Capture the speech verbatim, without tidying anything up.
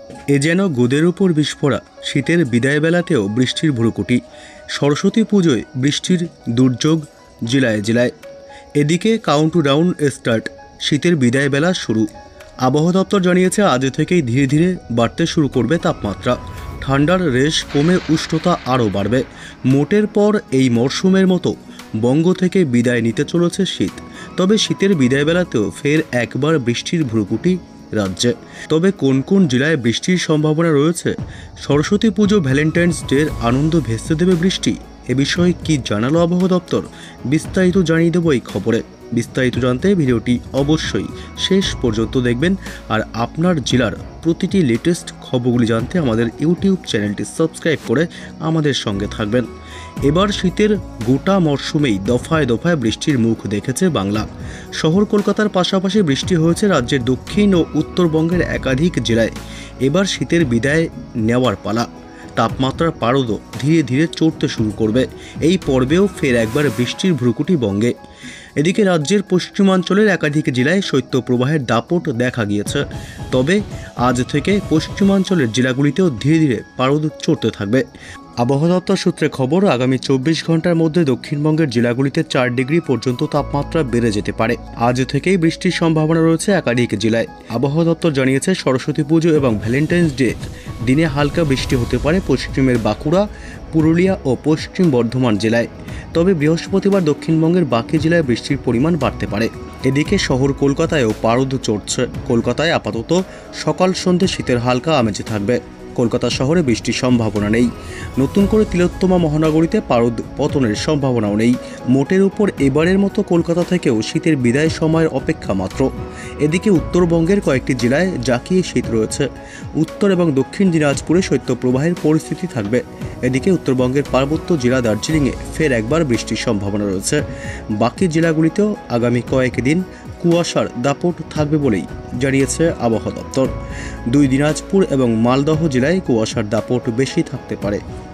এ যেন গোদের উপর বিস্ফোরা। শীতের বিদায় বেলাতেও বৃষ্টির ভ্রুকুটি। সরস্বতী পুজোয় বৃষ্টির দুর্যোগ জেলায় জেলায়। এদিকে কাউন্টডাউন স্টার্ট, শীতের বিদায় বেলা শুরু। আবহাওয়া দপ্তর জানিয়েছে আজ থেকেই ধীরে ধীরে বাড়তে শুরু করবে তাপমাত্রা। ঠান্ডার রেশ কমে উষ্ণতা আরও বাড়বে। মোটের পর এই মরশুমের মতো বঙ্গ থেকে বিদায় নিতে চলেছে শীত। তবে শীতের বিদায় বেলাতেও ফের একবার বৃষ্টির ভ্রুকুটি রাজ্যে। তবে কোন কোন জেলায় বৃষ্টির সম্ভাবনা রয়েছে? সরস্বতী পুজো ভ্যালেন্টাইন্স ডের আনন্দ ভেস্তে দেবে বৃষ্টি? এ বিষয়ে কি জানালো আবহাওয়া দপ্তর? বিস্তারিত জানিয়ে দেবো এই খবরে। বিস্তারিত জানতে ভিডিওটি অবশ্যই শেষ পর্যন্ত দেখবেন। আর আপনার জেলার প্রতিটি লেটেস্ট খবরগুলি জানতে আমাদের ইউটিউব চ্যানেলটি সাবস্ক্রাইব করে আমাদের সঙ্গে থাকবেন। এবার শীতের গোটা মরশুমেই দফায় দফায় বৃষ্টির মুখ দেখেছে বাংলা। শহর কলকাতার পাশাপাশি বৃষ্টি হয়েছে রাজ্যের দক্ষিণ ও উত্তরবঙ্গের একাধিক জেলায়। এবার শীতের বিদায় নেওয়ার পালা। তাপমাত্রার পারদও ধীরে ধীরে চড়তে শুরু করবে। এই পর্বেও ফের একবার বৃষ্টির ভ্রুকুটি বঙ্গে। এদিকে রাজ্যের পশ্চিমাঞ্চলের একাধিক জেলায় শৈত্যপ্রবাহের দাপট দেখা গিয়েছে। তবে আজ থেকে পশ্চিমাঞ্চলের জেলাগুলিতেও ধীরে ধীরে পারদ চড়তে থাকবে। আবহাওয়া দপ্তর সূত্রে খবর, আগামী চব্বিশ ঘন্টার মধ্যে দক্ষিণবঙ্গের জেলাগুলিতে চার ডিগ্রি পর্যন্ত তাপমাত্রা বেড়ে যেতে পারে। আজ থেকেই বৃষ্টির সম্ভাবনা রয়েছে একাধিক জেলায়। আবহাওয়া দপ্তর জানিয়েছে সরস্বতী পুজো এবং ভ্যালেন্টাইন্স ডে দিনে হালকা বৃষ্টি হতে পারে পশ্চিমের বাঁকুড়া, পুরুলিয়া ও পশ্চিম বর্ধমান জেলায়। তবে বৃহস্পতিবার দক্ষিণবঙ্গের বাকি জেলায় বৃষ্টির পরিমাণ বাড়তে পারে। এদিকে শহর কলকাতায়ও পারদ চড়ছে। কলকাতায় আপাতত সকাল সন্ধ্যে শীতের হালকা আমেজে থাকবে। কলকাতা শহরে বৃষ্টির সম্ভাবনা নেই। নতুন করে তিলোত্তমা মহানগরীতে পারদ পতনের সম্ভাবনাও নেই। মোটের উপর এবারের মতো কলকাতা থেকেও শীতের বিদায় সময়ের অপেক্ষা মাত্র। এদিকে উত্তরবঙ্গের কয়েকটি জেলায় জাঁকিয়ে শীত রয়েছে। উত্তর এবং দক্ষিণ দিনাজপুরে শৈত্যপ্রবাহের পরিস্থিতি থাকবে। এদিকে উত্তরবঙ্গের পার্বত্য জেলা দার্জিলিংয়ে ফের একবার বৃষ্টির সম্ভাবনা রয়েছে। বাকি জেলাগুলিতেও আগামী কয়েকদিন কুয়াশার দাপট থাকবে বলেই জানিয়েছে আবহাওয়া দপ্তর। দুই দিনাজপুর এবং মালদহ জেলায় কুয়াশার দাপট বেশি থাকতে পারে।